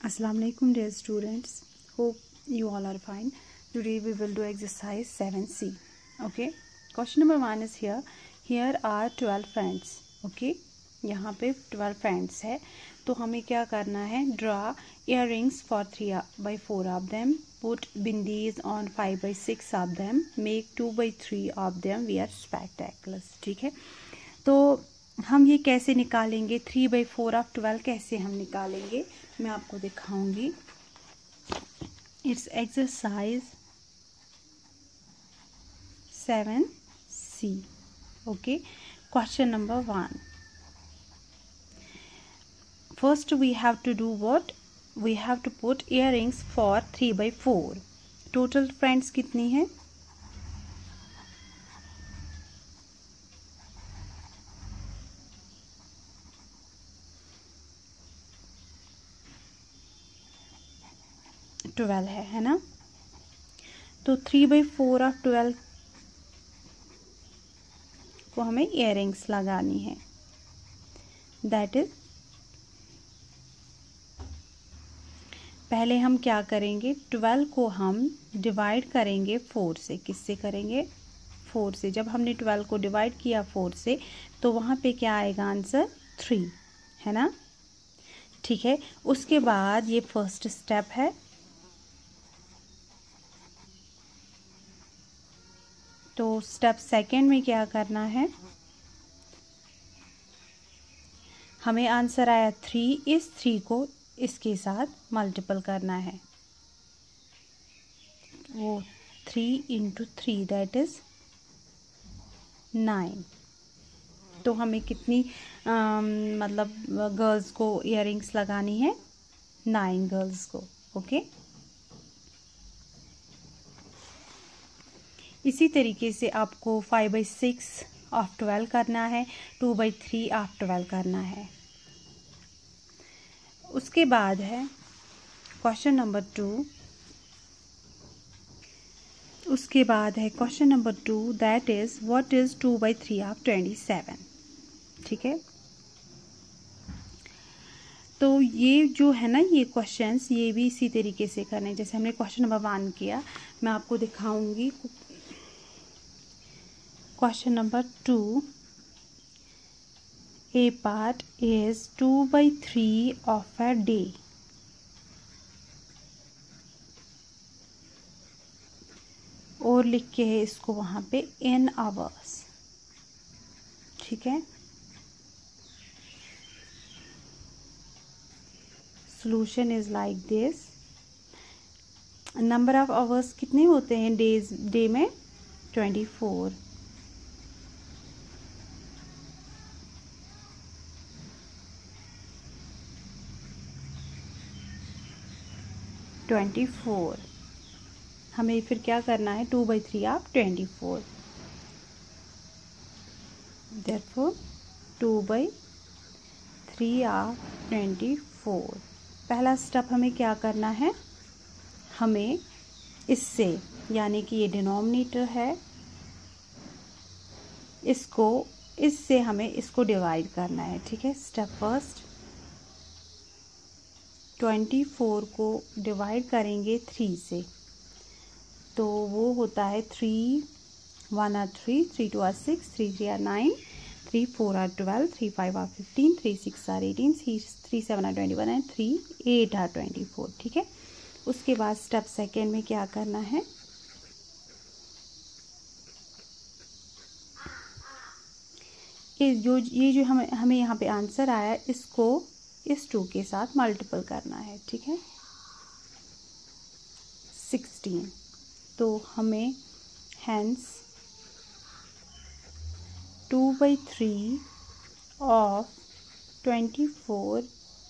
Assalamu alaikum dear students, hope you all are fine. Today we will do exercise 7C. Okay, question number 1 is here are 12 friends. Okay, यहाँ पे 12 friends है, तो हमें क्या करना है, draw earrings for 3 by 4 of them, put bindis on 5 by 6 of them, make 2 by 3 of them wear spectacles. ठीक है, तो हम ये कैसे निकालेंगे, 3 by 4 ऑफ 12 कैसे हम निकालेंगे, मैं आपको दिखाऊंगी. It's exercise 7C. Okay, question number 1. First we have to do what, we have to put earrings for 3 by 4. Total friends कितनी है, ट्वेल्व है ना. तो 3 by 4 ऑफ 12 को हमें इयररिंग्स लगानी है. दैट इज, पहले हम क्या करेंगे, 12 को हम डिवाइड करेंगे 4 से. किससे करेंगे, 4 से. जब हमने 12 को डिवाइड किया 4 से, तो वहाँ पे क्या आएगा आंसर, 3 है ना. ठीक है, उसके बाद ये फर्स्ट स्टेप है. तो स्टेप सेकेंड में क्या करना है, हमें आंसर आया 3, इस 3 को इसके साथ मल्टीपल करना है. वो 3 into 3 दैट इज 9. तो हमें कितनी मतलब गर्ल्स को इयररिंग्स लगानी है, 9 गर्ल्स को. ओके, इसी तरीके से आपको 5 by 6 ऑफ 12 करना है, 2 by 3 ऑफ 12 करना है. उसके बाद है क्वेश्चन नंबर 2. उसके बाद है question number 2, that is what is 2 by 3 of 27. ठीक है, तो ये जो है ना, ये क्वेश्चंस ये भी इसी तरीके से करने हैं जैसे हमने क्वेश्चन नंबर 1 किया. मैं आपको दिखाऊंगी. Question number 2, a part is 2 by 3 of a day. और लिख के है इसको वहाँ पे in hours. ठीक है, solution is like this. number of hours कितने होते हैं डे में, 24. हमें फिर क्या करना है, 2 by 3 of 24. therefore 2 by 3 of 24. पहला स्टेप हमें क्या करना है, हमें इससे, यानी कि ये डिनोमिनेटर है, इसको इससे हमें इसको डिवाइड करना है. ठीक है, स्टेप फर्स्ट, 24 को डिवाइड करेंगे 3 से, तो वो होता है 3 1 are 3, 3 2 are 6, 3 3 are 9, 3 4 are 12, 3 5 are 15, 3 6 are 18, 3 7 are 21 and 3 8 are 24. ठीक है, उसके बाद स्टेप सेकेंड में क्या करना है, ये जो हमें यहाँ पे आंसर आया, इसको इस 2 के साथ मल्टीपल करना है. ठीक है, 16. तो हमें hence 2 by 3 of 24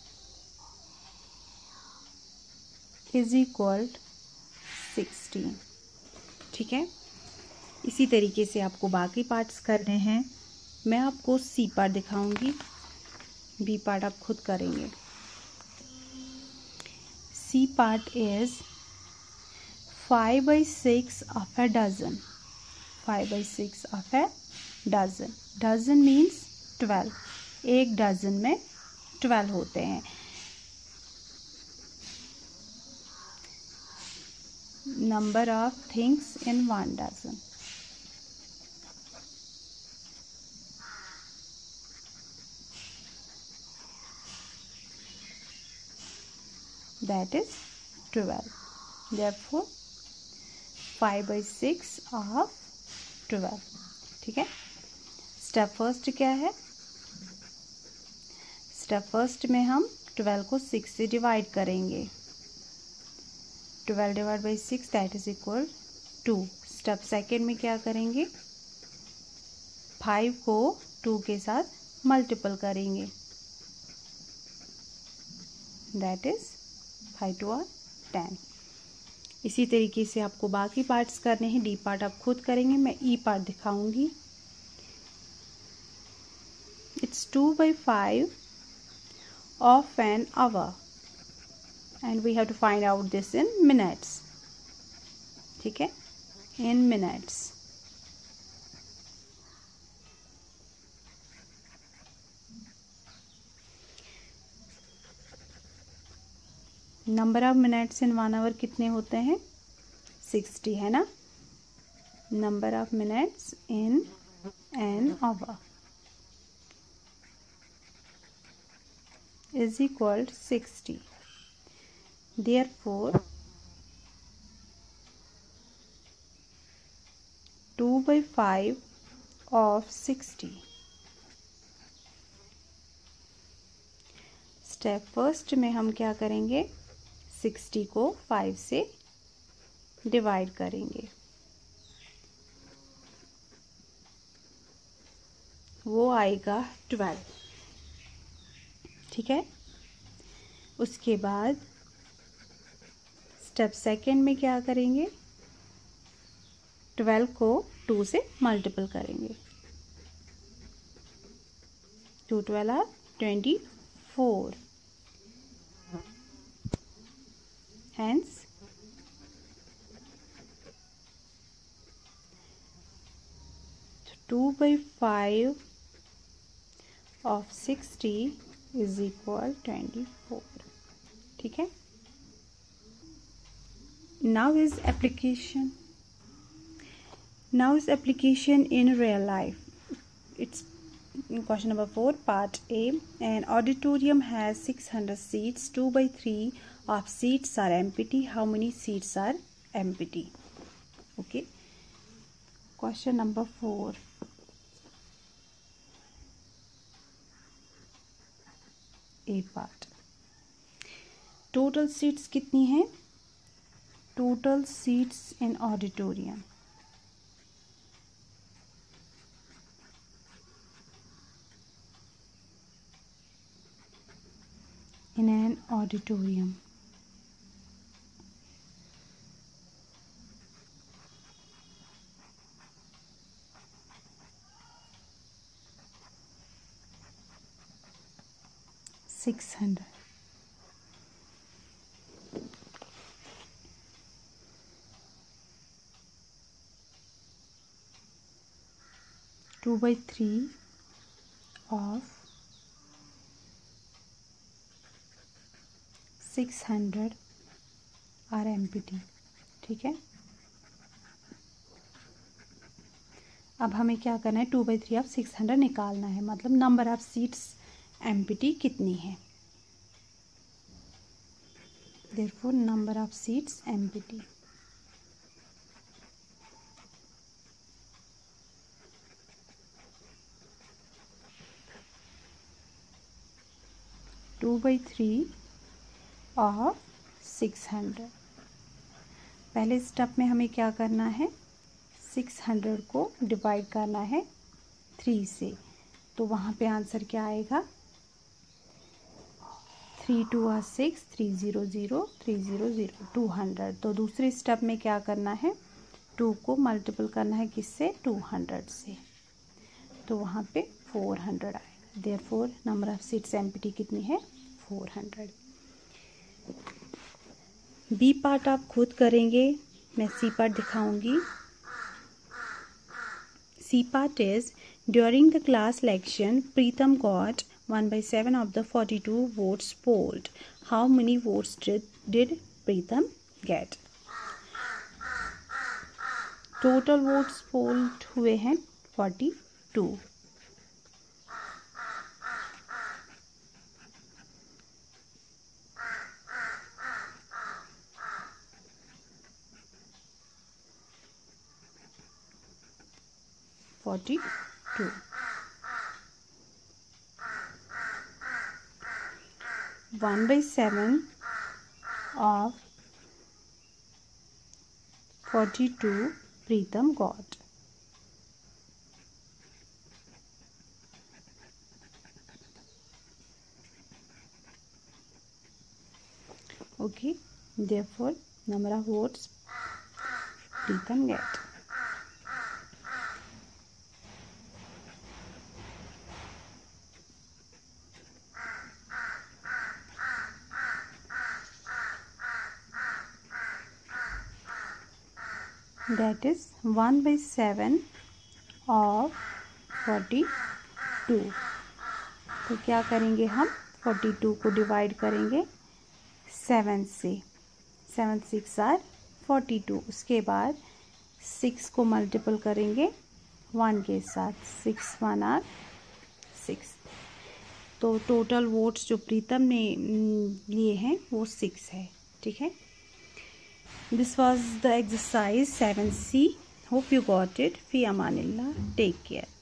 is equal 16. ठीक है, इसी तरीके से आपको बाकी पार्ट्स करने हैं. मैं आपको सी पार्ट दिखाऊंगी, बी पार्ट आप खुद करेंगे. C part is 5 by 6 of a dozen. 5 by 6 of a dozen. Dozen means 12. एक डजन में 12 होते हैं. number of things in 1 dozen. That is 12. Therefore 5/6 of 12. ठीक है, स्टेप फर्स्ट क्या है? स्टेप फर्स्ट में हम 12 को 6 से डिवाइड करेंगे. 12 divide by 6 that is equal 2. Step second में क्या करेंगे? 5 को 2 के साथ मल्टीपल करेंगे. That is 5 2 are 10. इसी तरीके से आपको बाकी पार्ट्स करने हैं. डी पार्ट आप खुद करेंगे, मैं ई पार्ट दिखाऊंगी. It's 2/5 of an hour and we have to find out this in minutes. ठीक है, in minutes. Number of minutes in 1 hour कितने होते हैं? 60 है ना. Number of minutes in an hour is equal to 60. Therefore 2/5 of 60. Step first में हम क्या करेंगे? 60 को 5 से डिवाइड करेंगे. वो आएगा 12. ठीक है, उसके बाद स्टेप सेकेंड में क्या करेंगे? 12 को 2 से मल्टीपल करेंगे. 2 12 are 24. Hence 2/5 of 60 is equal 24. ठीक है. Now is application in real life. It's question number 4, part A. An auditorium has 600 seats. 2/3 of seats are empty. How many seats are empty? Okay. Question number 4. A part. Total seats कितनी हैं? Total seats in auditorium. In an auditorium. $600. Two by three of 600 are empty. ठीक है, अब हमें क्या करना है? 2/3 of 600 निकालना है. मतलब नंबर ऑफ सीट्स एम्प्टी कितनी है? Therefore number of seats empty. Two by three of 600. पहले स्टेप में हमें क्या करना है? 600 को डिवाइड करना है 3 से. तो वहाँ पे आंसर क्या आएगा? 3 2 are 6, 3 0 0, 3 0 0, 200. तो दूसरे स्टेप में क्या करना है? 2 को मल्टीपल करना है किससे? 200 से. तो वहाँ पे 400 आएगा. Therefore number of seats empty कितनी है? 400. बी पार्ट आप खुद करेंगे, मैं सी पार्ट दिखाऊंगी. C part is during the class election Pritam got 1/7 of the 42 votes polled. How many votes did Pritham get? Total votes polled हुए हैं 42। One by 7 of 42 Pritam got. Okay, therefore number of votes Pritam get. That is 1 by 7 of 42। तो क्या करेंगे हम 42 को divide करेंगे 7 से। 7 6 are 42। उसके बाद 6 को मल्टीपल करेंगे 1 के साथ। 6 1 आर 6। तो टोटल वोट्स जो प्रीतम ने लिए हैं वो 6 है। ठीक है। This was the exercise 7C. Hope you got it. Fi amanillah. Take care.